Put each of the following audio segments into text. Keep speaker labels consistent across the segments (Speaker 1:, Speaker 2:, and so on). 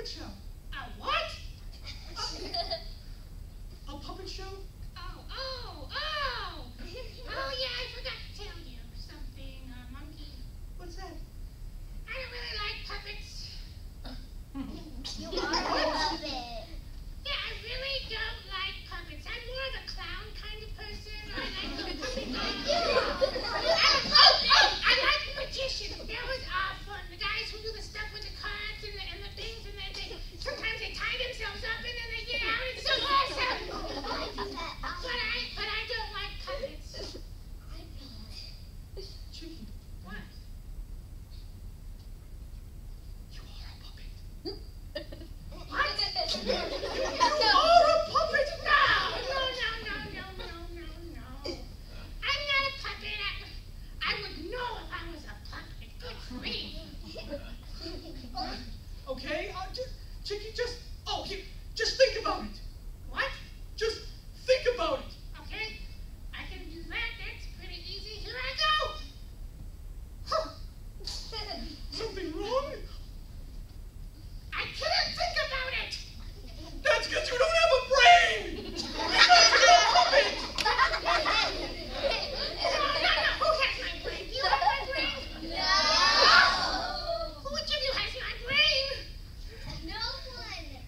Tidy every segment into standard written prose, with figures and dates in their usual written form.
Speaker 1: puppet show.
Speaker 2: A what?
Speaker 1: A puppet show?
Speaker 2: Oh, yeah, I forgot to tell you something, Monkey.
Speaker 1: What's that?
Speaker 2: I don't really like puppets.
Speaker 3: You are a puppet.
Speaker 2: Yeah, I really don't like puppets. I'm more of a clown kind of person. I like the puppet. I like magicians. That was fun. The guys who do the stuff with the cards and the things, and they sometimes they tie themselves up and then they get out. It's so awesome. But I don't like puppets.
Speaker 1: Chicky,
Speaker 2: What?
Speaker 1: you are a puppet.
Speaker 2: What?
Speaker 1: You are a puppet!
Speaker 2: No. I'm not a puppet. I would know if I was a puppet. Good grief.
Speaker 1: Okay, Chicky, just think about it.
Speaker 2: What?
Speaker 1: Just think about it.
Speaker 2: Okay, I can do that. That's pretty easy. Here I go.
Speaker 1: Something wrong?
Speaker 2: I can't think about it.
Speaker 1: That's because you don't have a brain! Because you're a puppet!
Speaker 2: No. Who has my brain? Do you have my brain?
Speaker 3: No.
Speaker 2: Which of you has my brain?
Speaker 3: No one.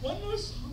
Speaker 1: One more song.